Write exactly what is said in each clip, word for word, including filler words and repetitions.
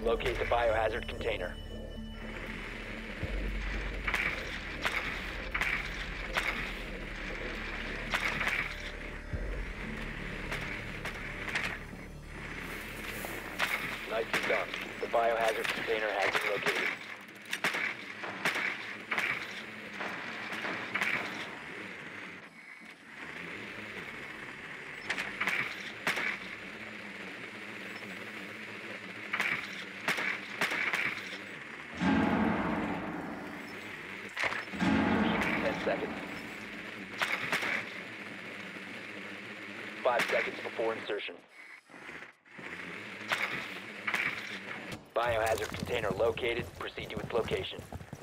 Locate the biohazard container. Nicely done. The biohazard container has been located. Seconds. Five seconds before insertion. Biohazard container located. Proceed to its location.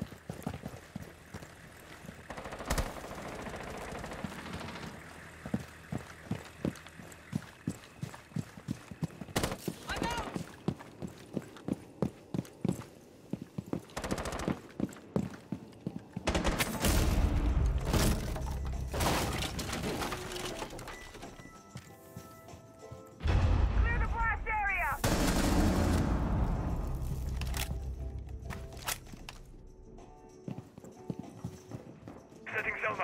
Setting Selma.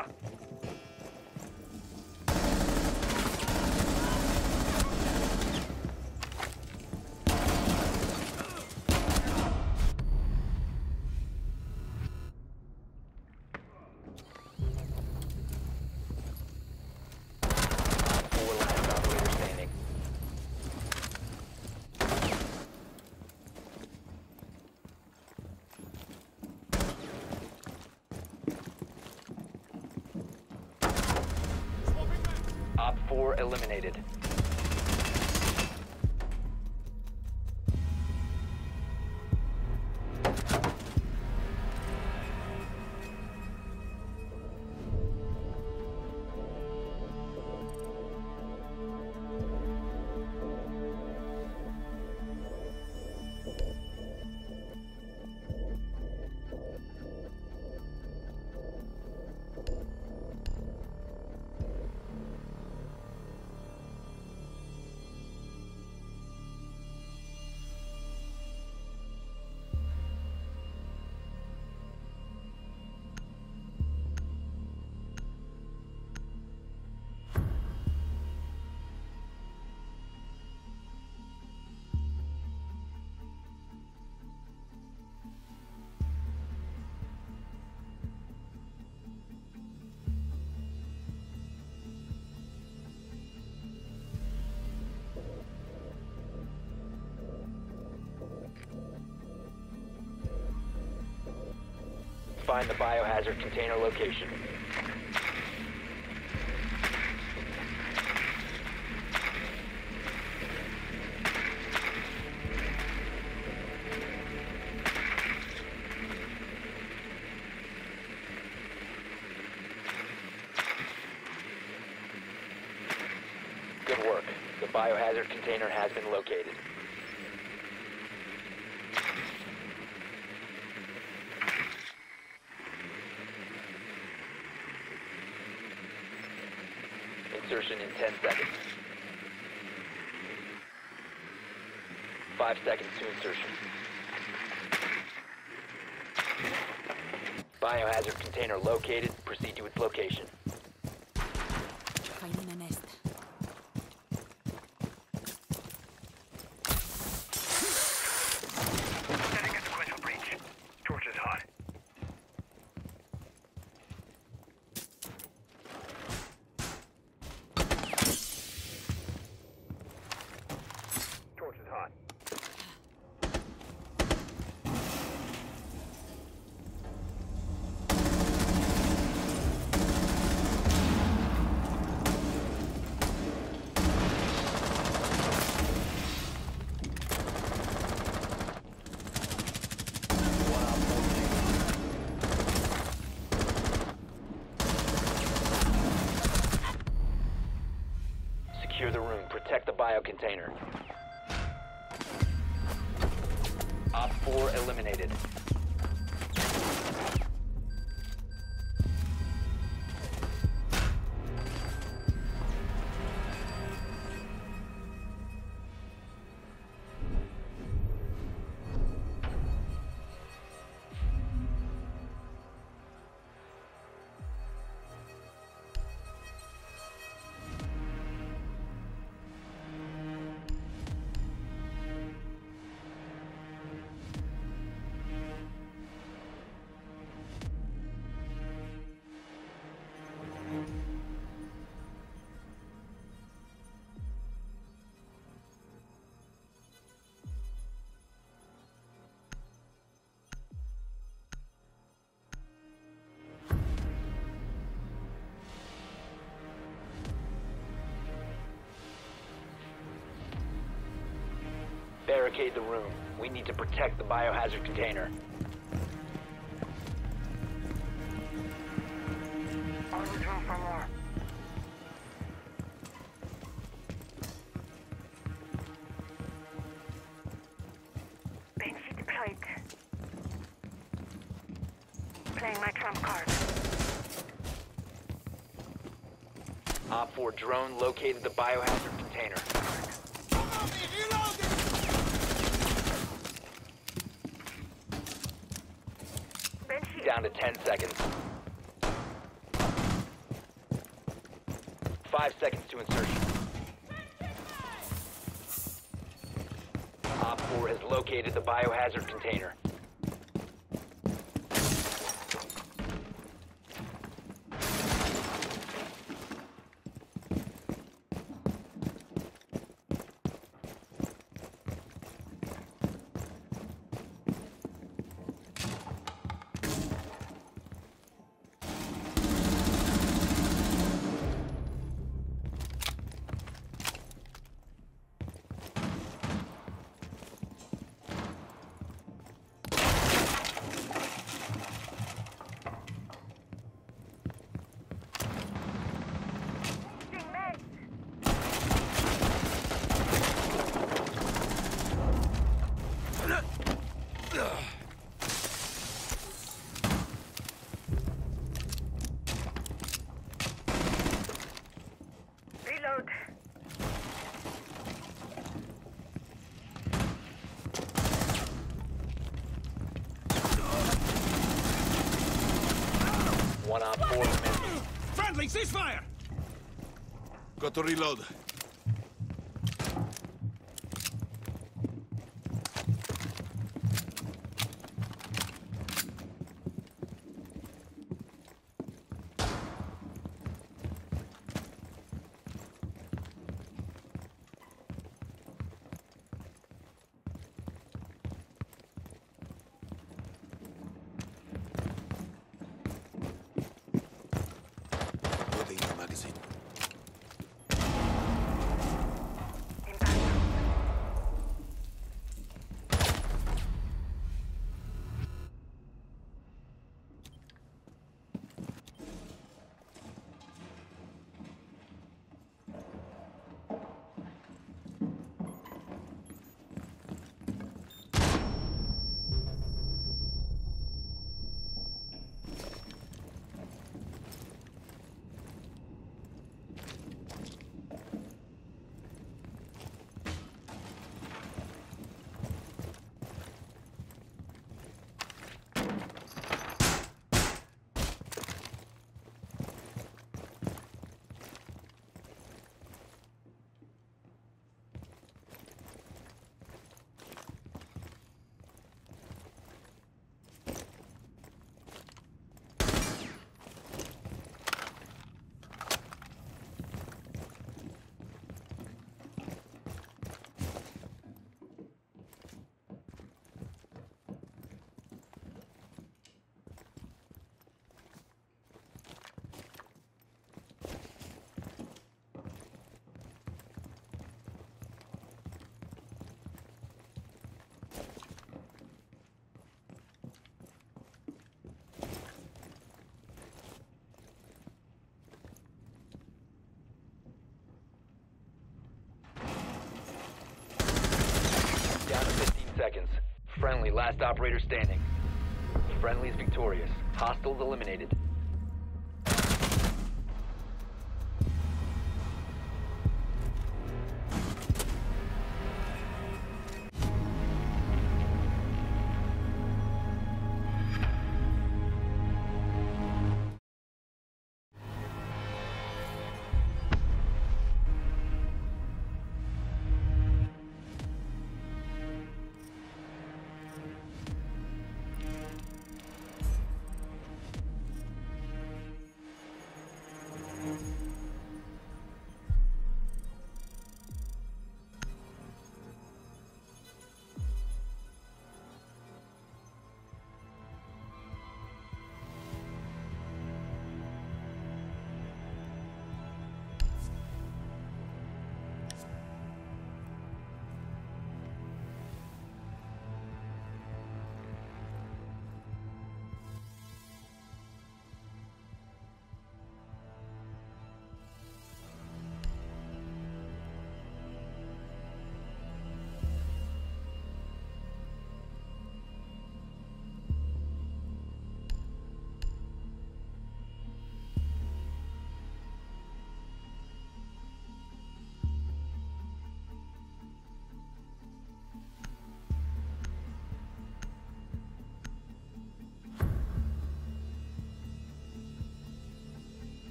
Four last operator standing. Op four eliminated. Find the biohazard container location. Good work. The biohazard container has been located. Insertion in ten seconds. Five seconds to insertion. Biohazard container located. Proceed to its location. Finding a nest. Setting a sequential breach. Torch is hot. Torch is hot. Secure the room. Protect the biocontainer. Op four eliminated. barricade the room. We need to protect the biohazard container. I'll return for more. Banshee deployed. Playing my trump card. Op four drone located the biohazard container. Banshee. Down to ten seconds. Five seconds to insertion. Op four has located the biohazard container. Reload. One op four remaining. Friendly, ceasefire! Got to reload. Loading the magazine. Down to fifteen seconds. Friendly, last operator standing. Friendly's victorious. Hostiles eliminated.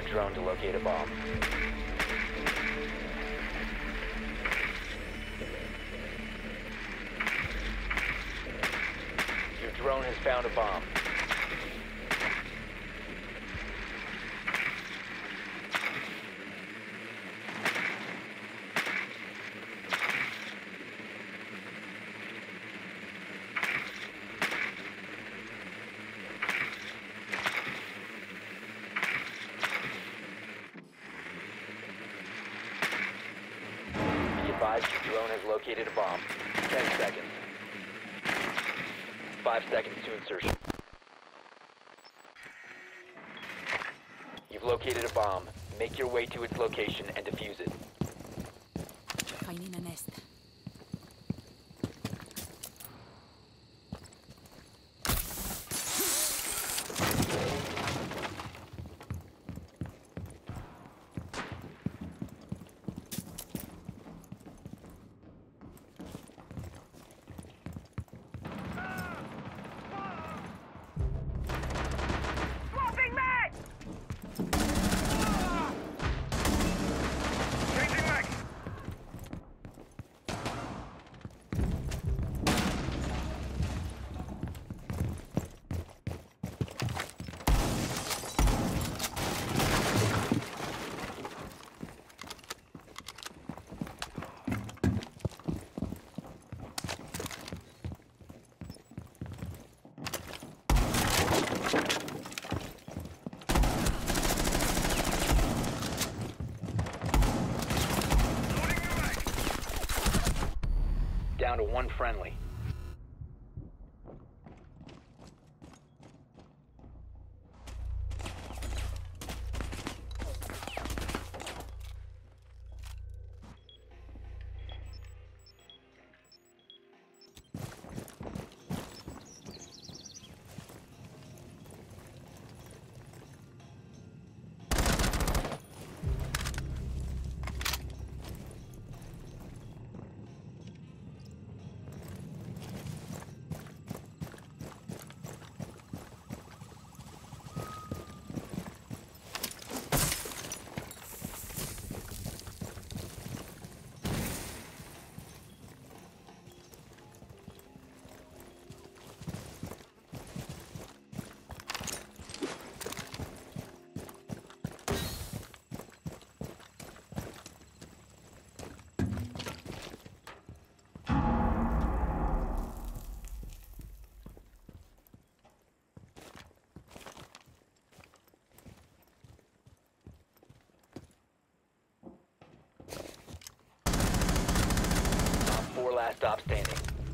your drone to locate a bomb. Your drone has found a bomb. Be advised your drone has located a bomb. Ten seconds. Five seconds to insertion. You've located a bomb. Make your way to its location and defuse it. Finding a nest. Swapping mag! Changing mag! Down to one friendly. Four last stop standing.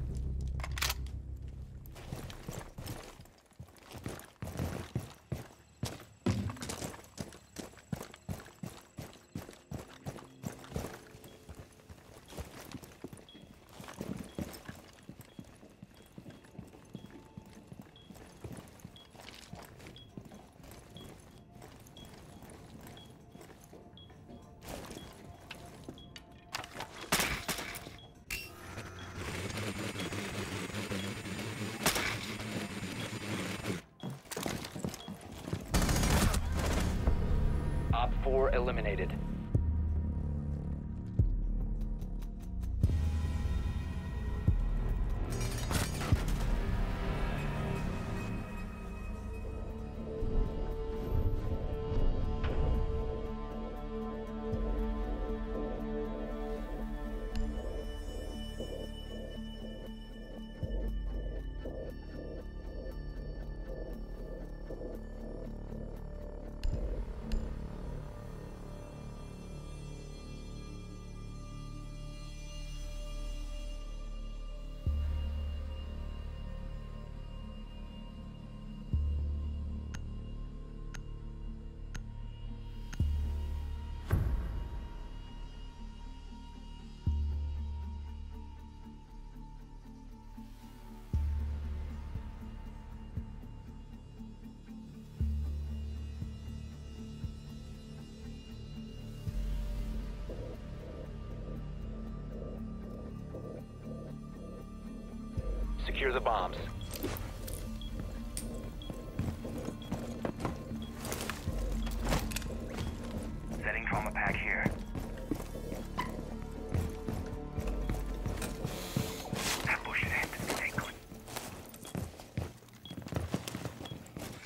Op four eliminated. Secure the bombs.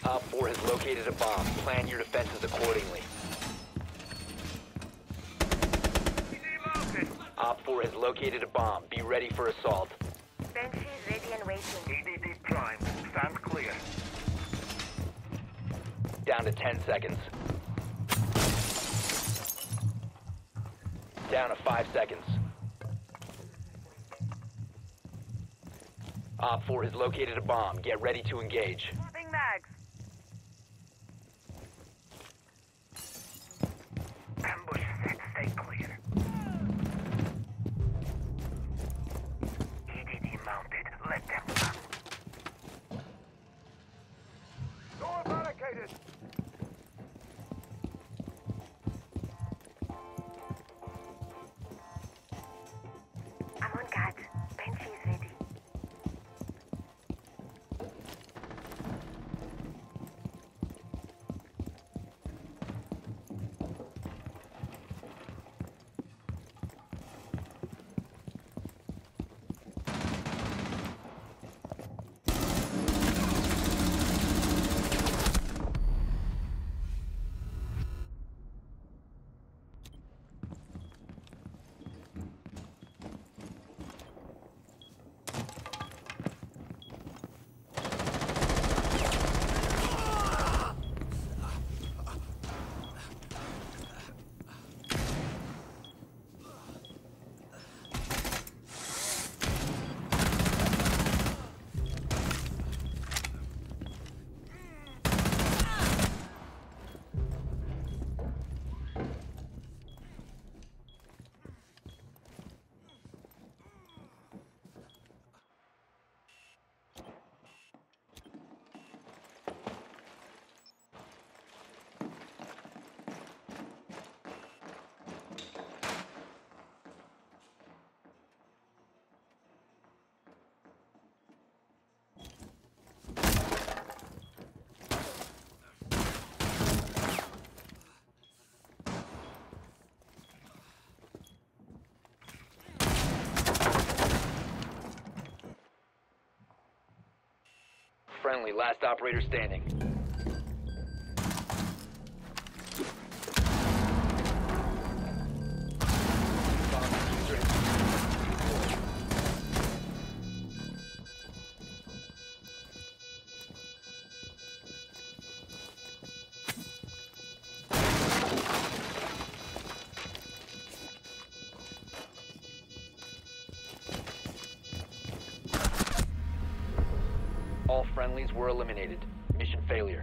Op four has located a bomb. Plan your defenses accordingly. Demoted. Op four has located a bomb. Be ready for assault. Benches ready and waiting. E D D prime. Stand clear. Down to ten seconds. Down to five seconds. Op four has located a bomb. Get ready to engage. Swapping mags. Ambush set. Stay clear. E D D mounted. Let them come. Door barricaded. I'm on guard. Bench is ready. Friendly, last operator standing. Bomb diffuser deployed. All friendlies were eliminated. Mission failure.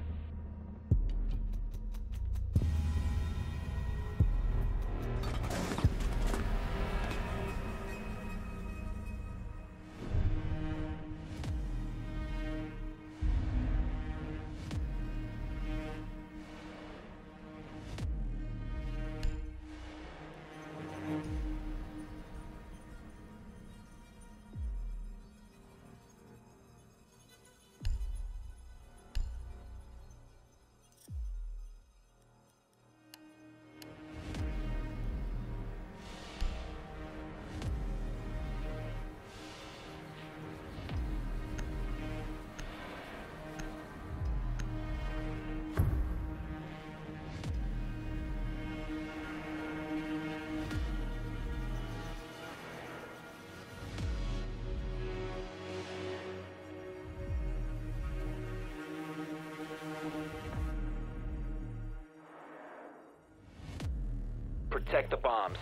Protect the bombs.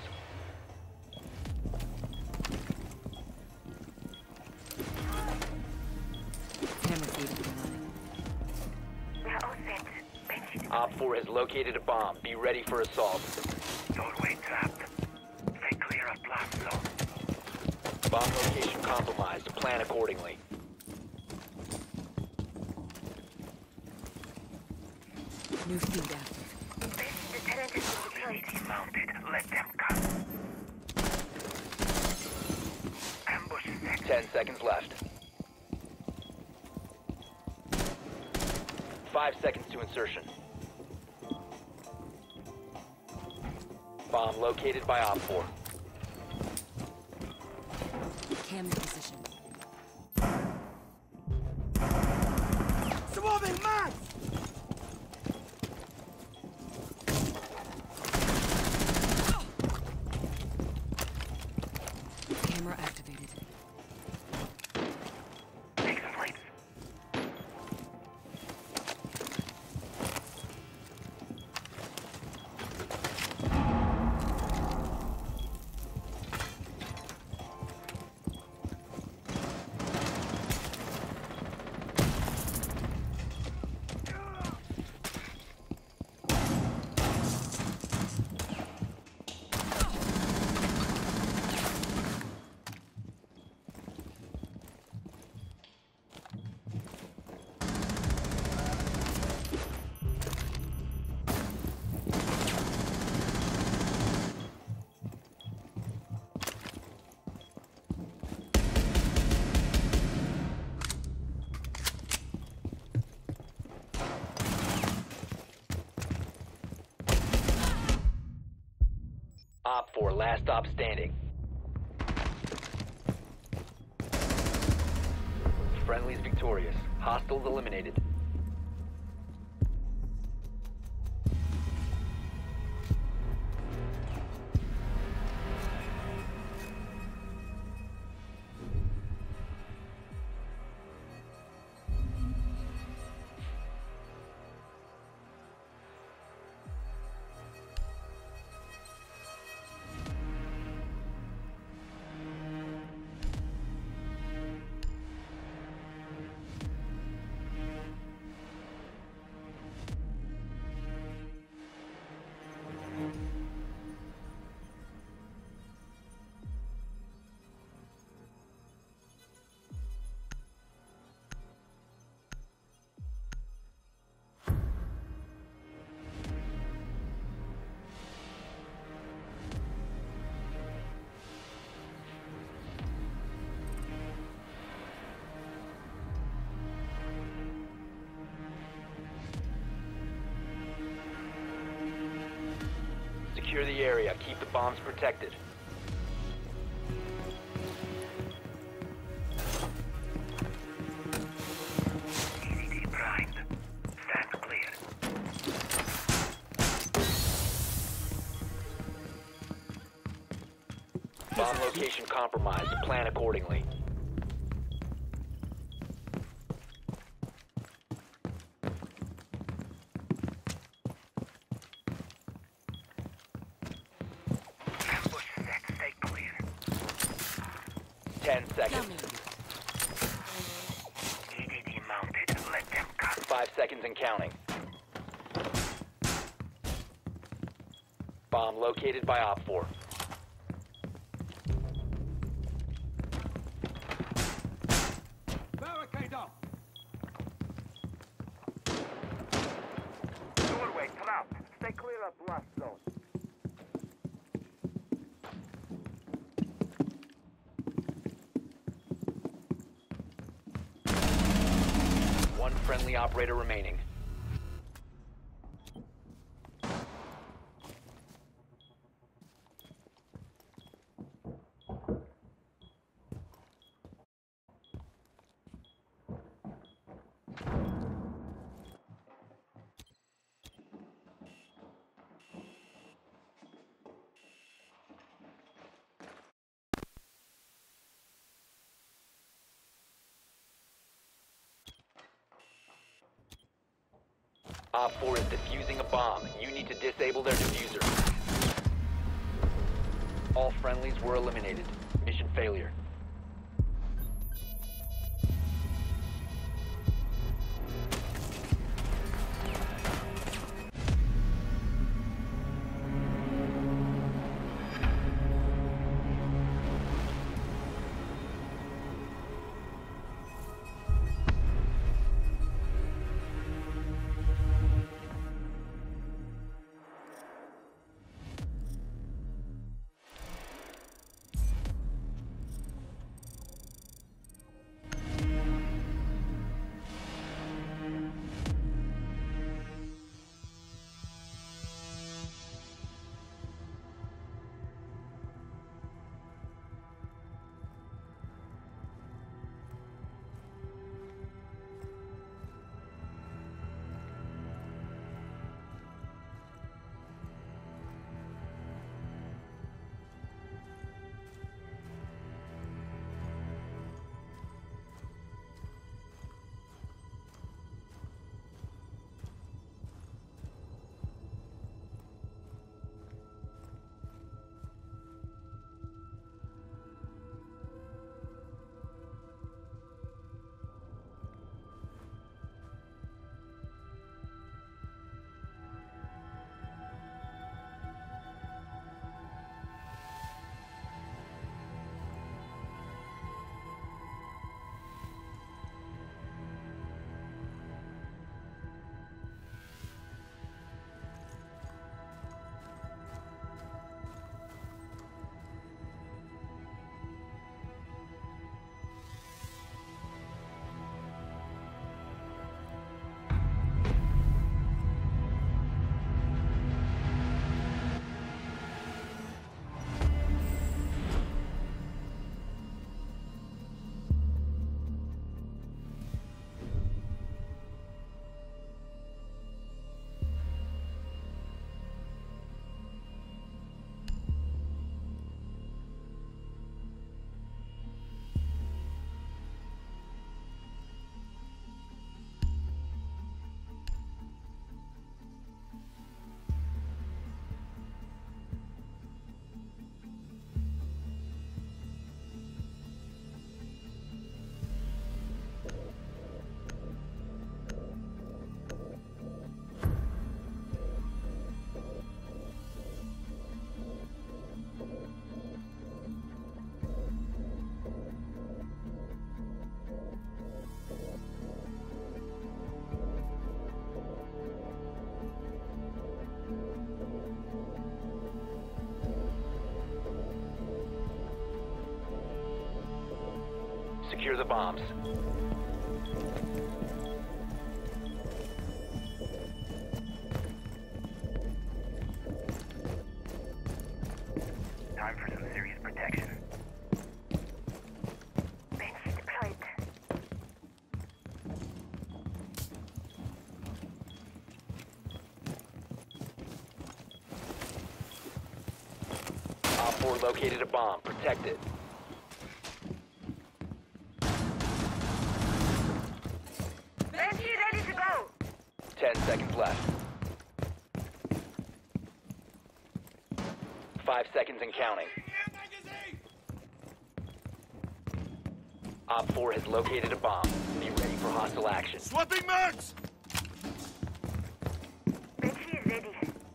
Camera feed up and running. We are all set. Bench is Op four has located a bomb. Be ready for assault. doorway trapped. Stay clear of blast zone. Bomb location compromised. Plan accordingly. New feed active. Bench deterrent is deployed. E D D mounted. Let them come. Ambush set. Ten seconds left. Five seconds to insertion. Bomb located by Op four. Cam in position. Swarming mags! four, last stop standing. Friendly's victorious. Hostiles eliminated. Secure the area. Keep the bombs protected. E D D primed. Stand clear. Bomb location compromised. Plan accordingly. Ambush set. Stay clear. Ten seconds. Coming. E D D mounted. Let them come. Five seconds and counting. Bomb located by Op four. Barricade up! Doorway, come out. Stay clear of blast zone. One friendly operator remaining. Op four is defusing a bomb. You need to disable their diffuser. All friendlies were eliminated. Mission failure. secure the bombs. Time for some serious protection. Banshee deployed. Op four located a bomb. Protect it. Banshee ready to go! Ten seconds left. Five seconds and counting. Op four has located a bomb. Be ready for hostile action. Swapping mags! Banshee is ready.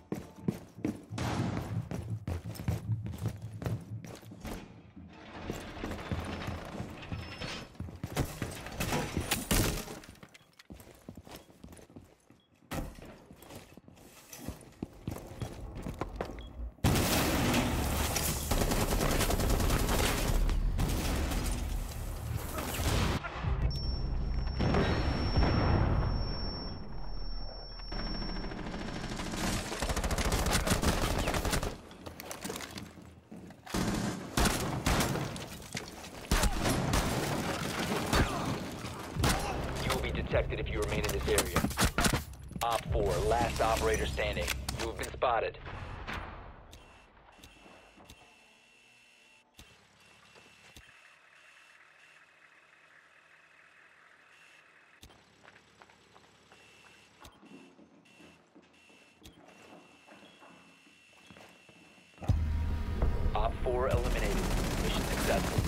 Detected if you remain in this area. Op four, last operator standing. You have been spotted. Op four eliminated. Mission successful.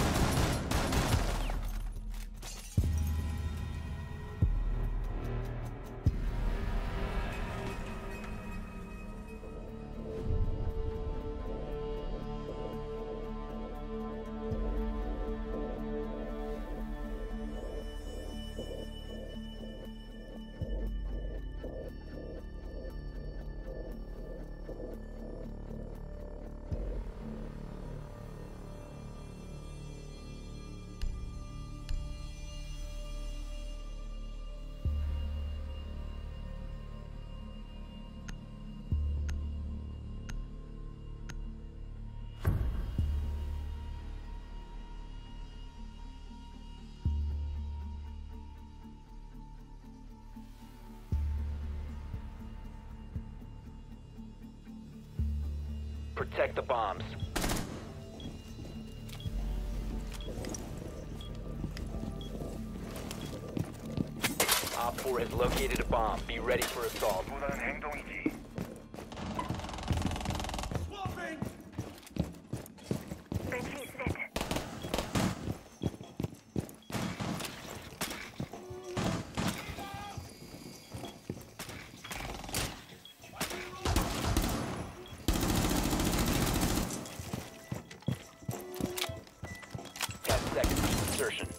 Protect the bombs. Op four has located a bomb. Be ready for assault. 무난 행동이지. Banshee is set. Ten seconds to insertion.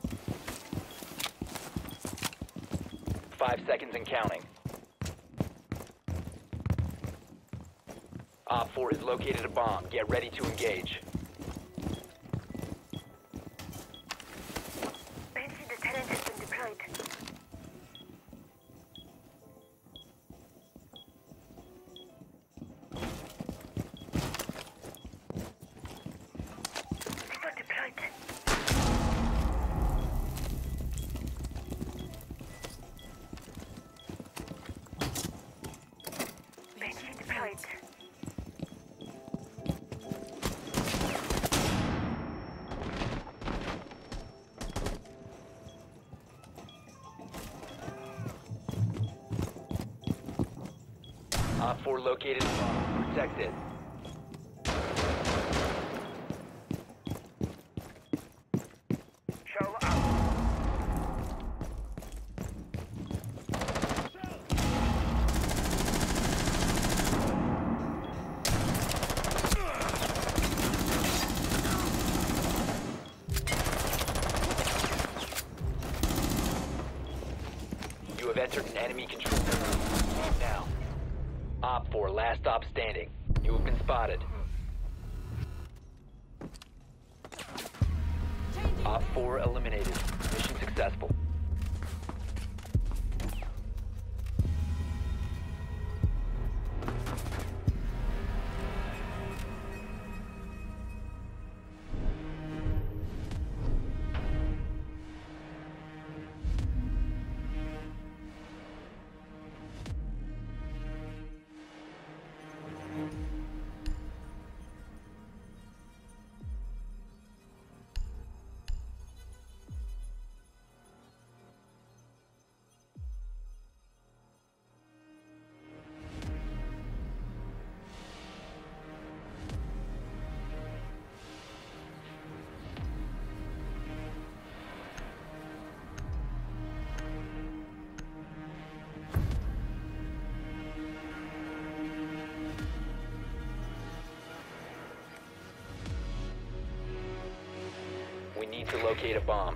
Five seconds and counting. Op four has located a bomb. Get ready to engage. Banshee deterrent has been deployed. Pistol deployed. Banshee deployed. Op four located a bomb. Protect it. Show up. You have entered an enemy control area. Leave now. Op four, last stop standing. You have been spotted. Op four eliminated. Mission successful. We need to locate a bomb.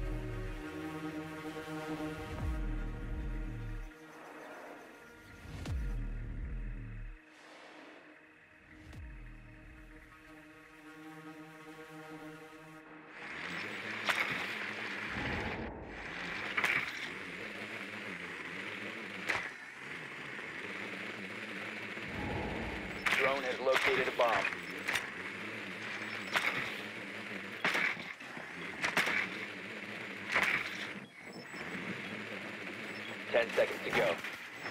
Drone has located a bomb. Ten seconds to go.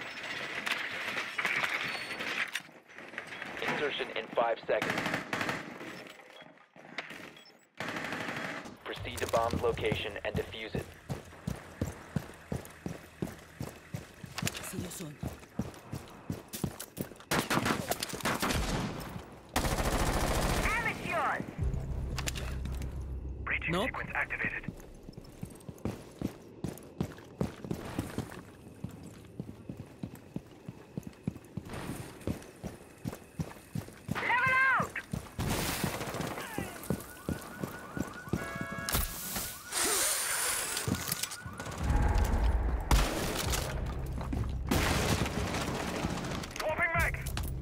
Insertion in five seconds. Proceed to bomb's location and defuse it. See you soon. Amateurs! Breaching Nope. sequence activated. Level out! Swapping mag!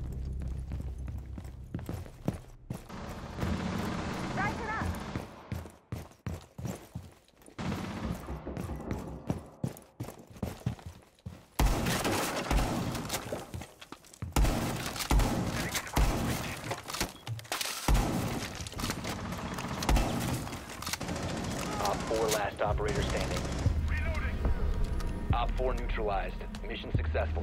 Brighten up! Op four last operator standing. Reloading! Op four neutralized. Mission successful.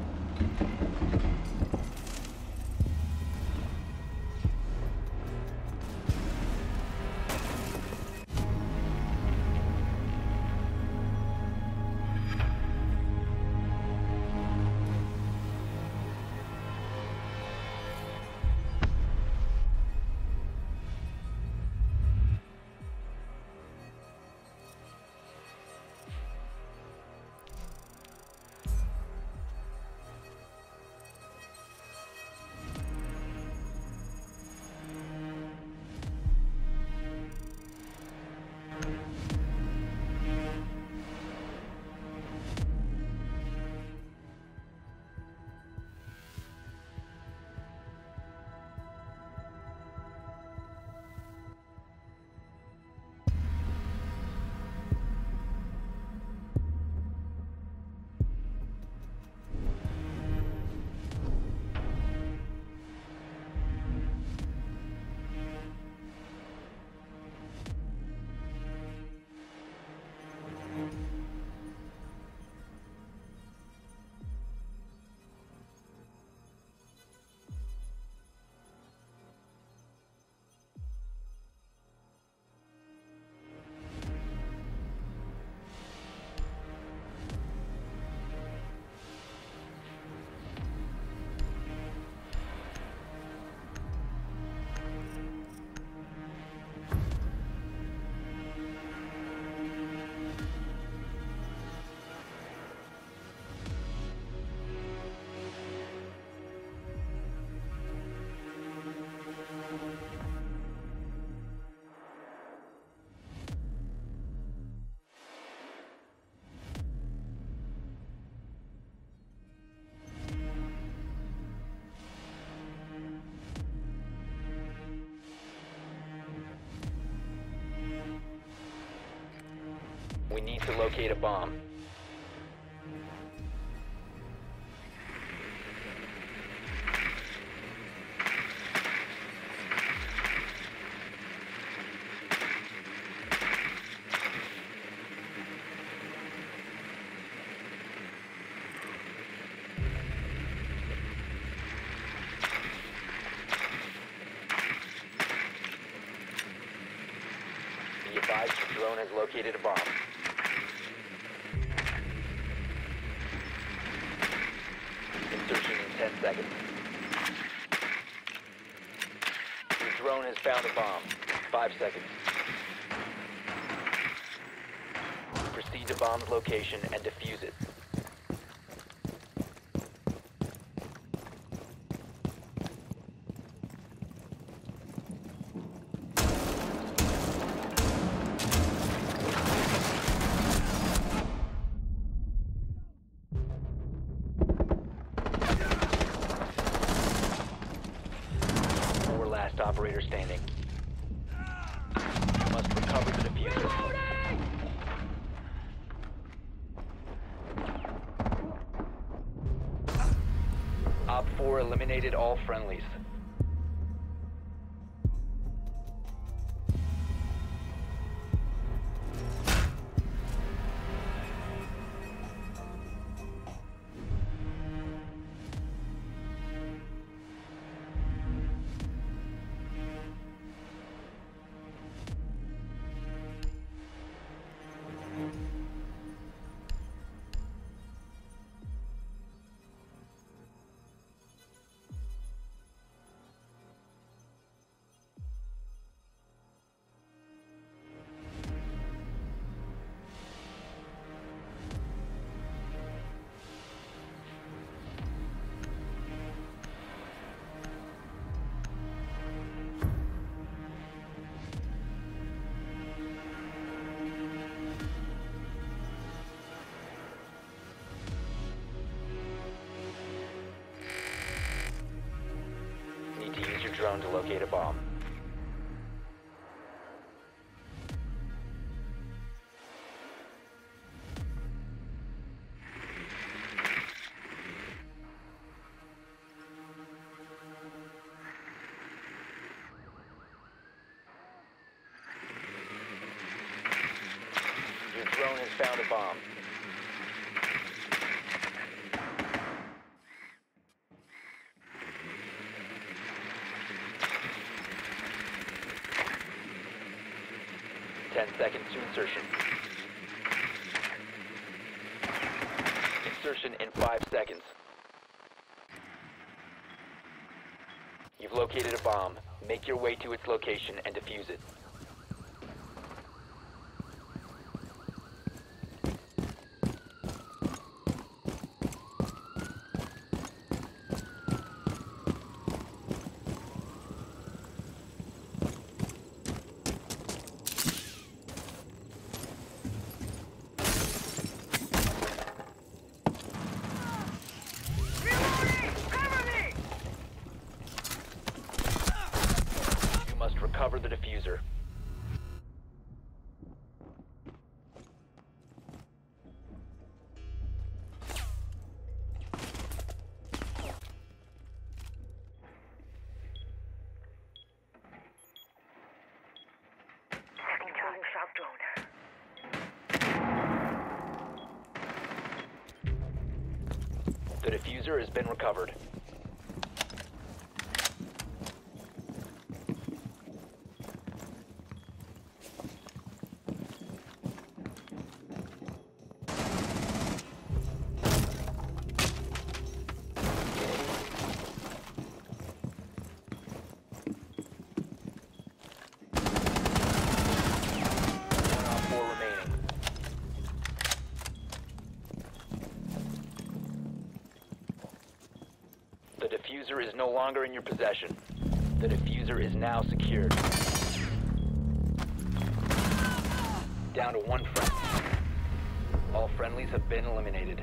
We need to locate a bomb. Be advised your drone has located a bomb. Insertion in ten seconds. Your drone has found a bomb. Five seconds. Proceed to bomb's location and defuse it. Four last operator standing. You must recover the diffuser. Op four eliminated all friendlies. Need to use your drone to locate a bomb. Your drone has found a bomb. Ten seconds to insertion. Insertion in five seconds. You've located a bomb. Make your way to its location and defuse it. You must recover the diffuser. Incoming shock drone. The diffuser has been recovered. One op four remaining. The diffuser is no longer in your possession. The diffuser is now secured. Down to one friendly. All friendlies have been eliminated.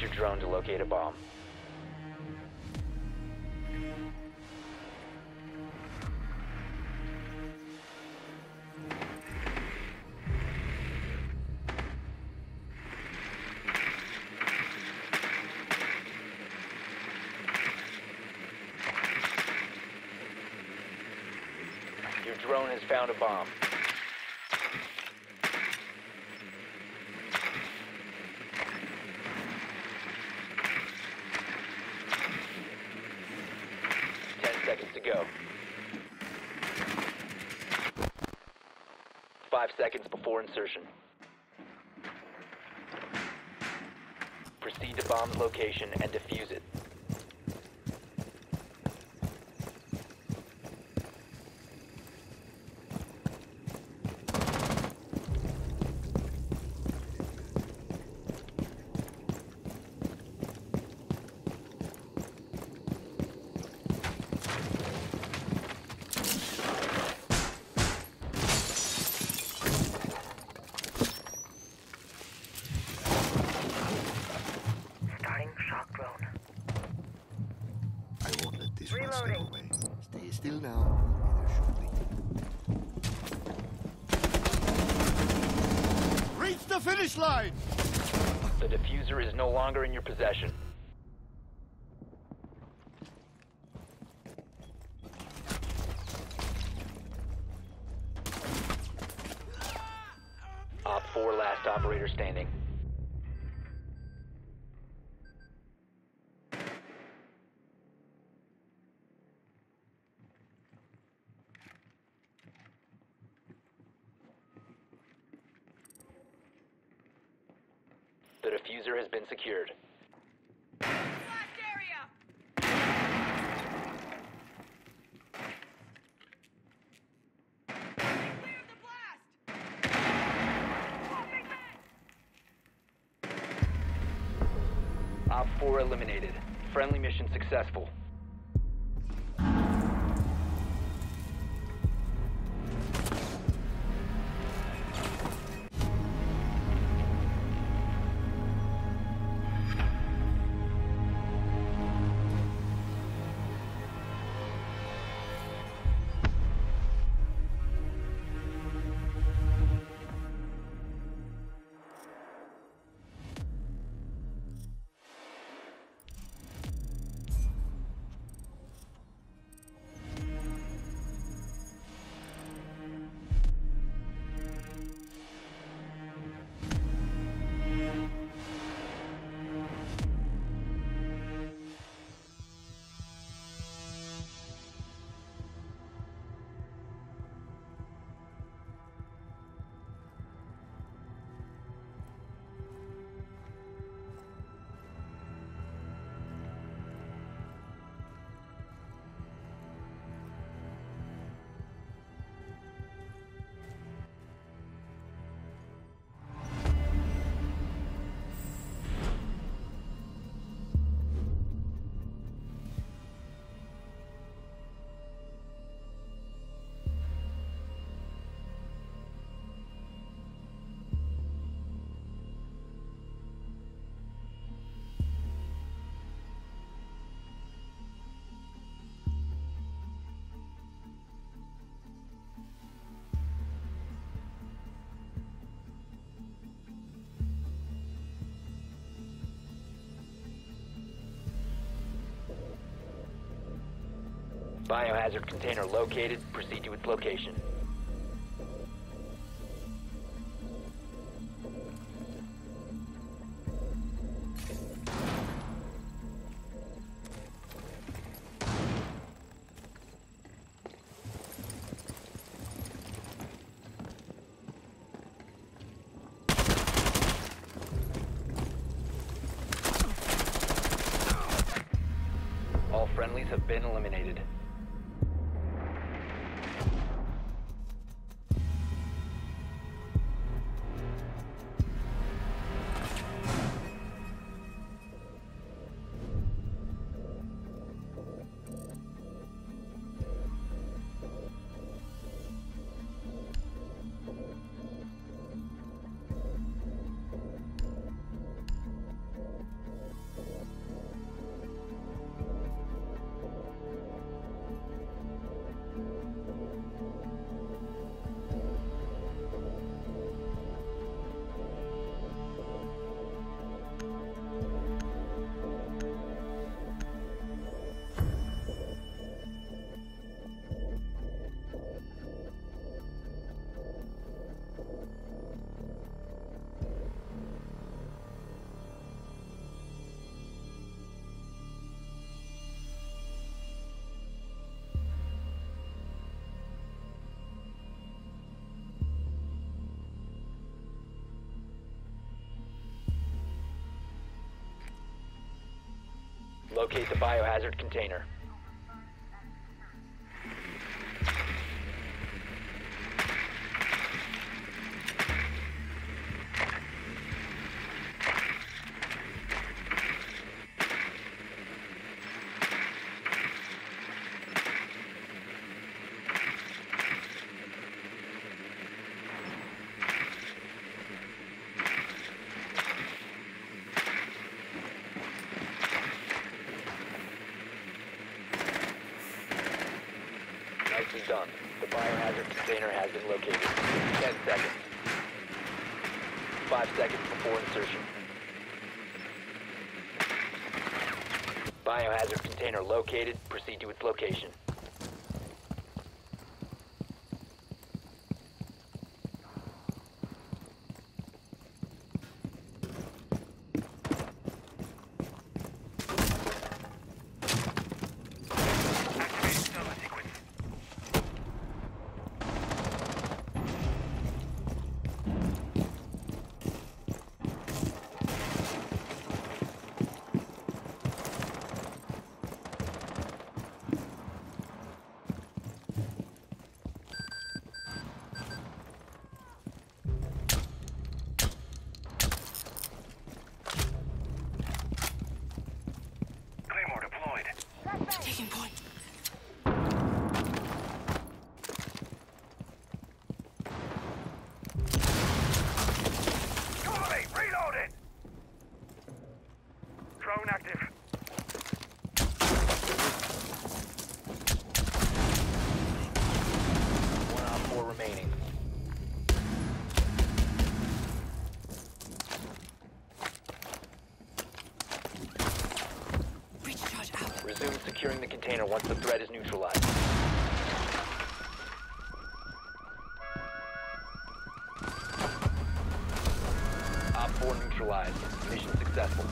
your drone to locate a bomb. Your drone has found a bomb. Ten seconds to go. Five seconds before insertion. Proceed to bomb's location and defuse it. Starting shock drone. I won't let this one slip Reloading. away. Stay still now. We'll be there shortly. Reach the finish line! The diffuser is no longer in your possession. Op four, last operator standing. The diffuser has been secured. Op four eliminated. Friendly mission successful. Biohazard container located. Proceed to its location. All friendlies have been eliminated. Locate the biohazard container. Nicely done. The biohazard container has been located. Ten seconds. Five seconds before insertion. Biohazard container located. Proceed to its location. Activating server sequence. Claymore deployed. Taking point. Cover me! Reloading! Drone active. One op four remaining. Breach charge out. Resume securing the container once the threat is neutralized. Op four neutralized. Mission successful.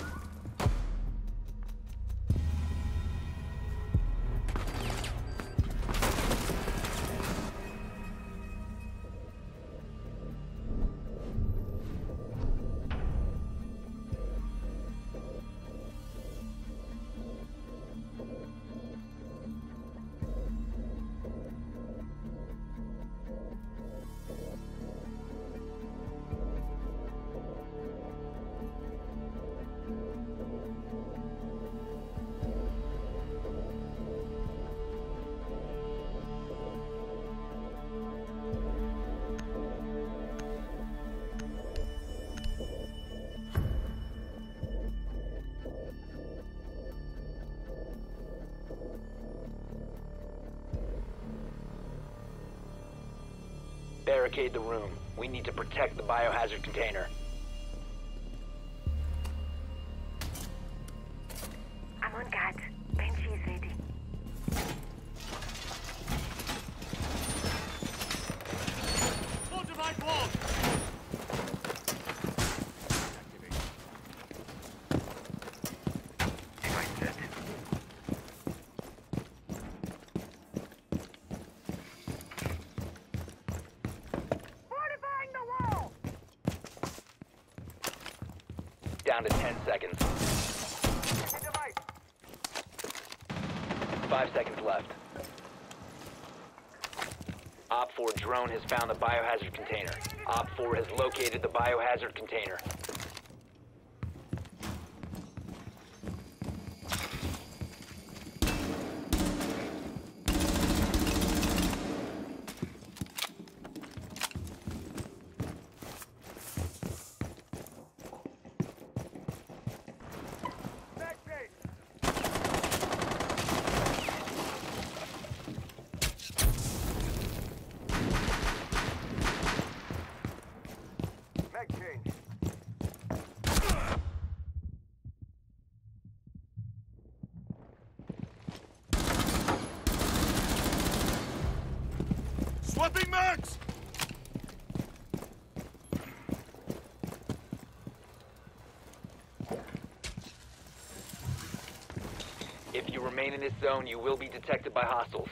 Barricade the room. We need to protect the biohazard container. I'm on guard. Benchy is ready. Fortified wall! Device set. Fortifying the wall! Down to ten seconds. Device. Five seconds left. Op four drone has found the biohazard container. Op four has located the biohazard container. Mag change. Swapping mags! If you remain in this zone, you will be detected by hostiles.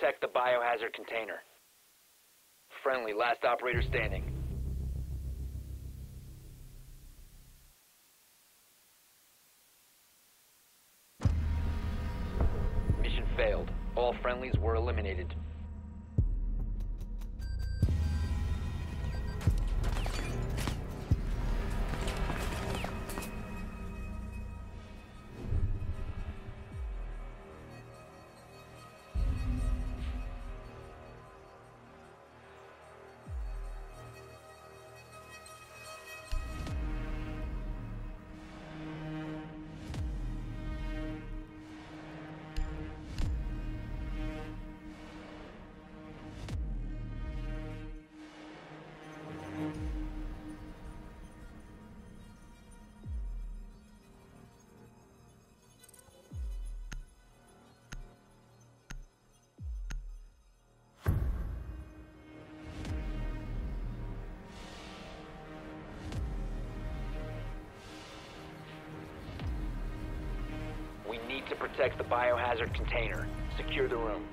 protect the biohazard container. Friendly, last operator standing. Mission failed. All friendlies were eliminated. We need to protect the biohazard container. Secure the room.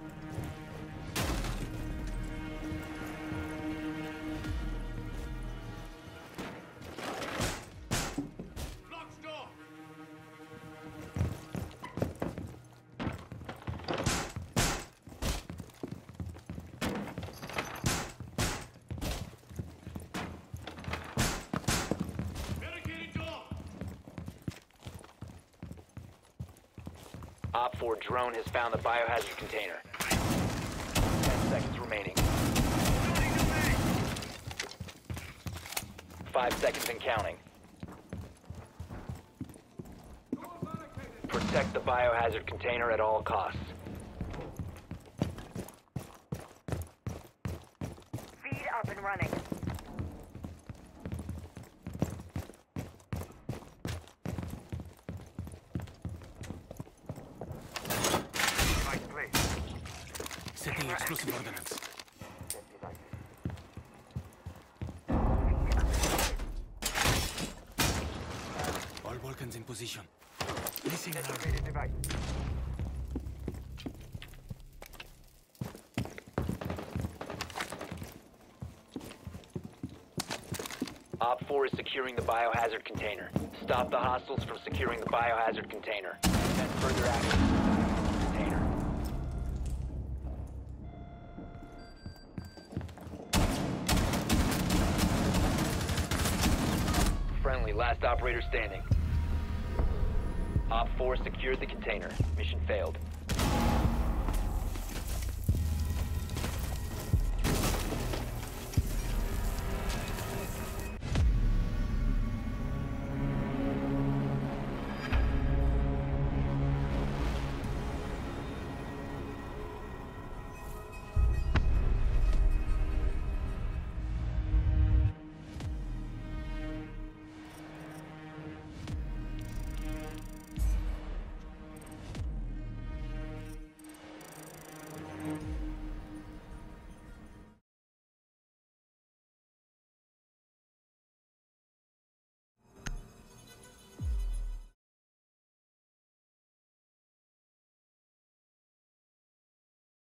Locked door. Barricaded door. Op four drone has found the biohazard container. Ten seconds remaining. Five seconds and counting. Protect the biohazard container at all costs. Feed up and running. Right place. Setting explosive ordnance. All Vulcans in position. Missing an arm. Activated device. Op four is securing the biohazard container. Stop the hostiles from securing the biohazard container. Prevent further access to the container. Friendly, last operator standing. Op four secured the container. Mission failed.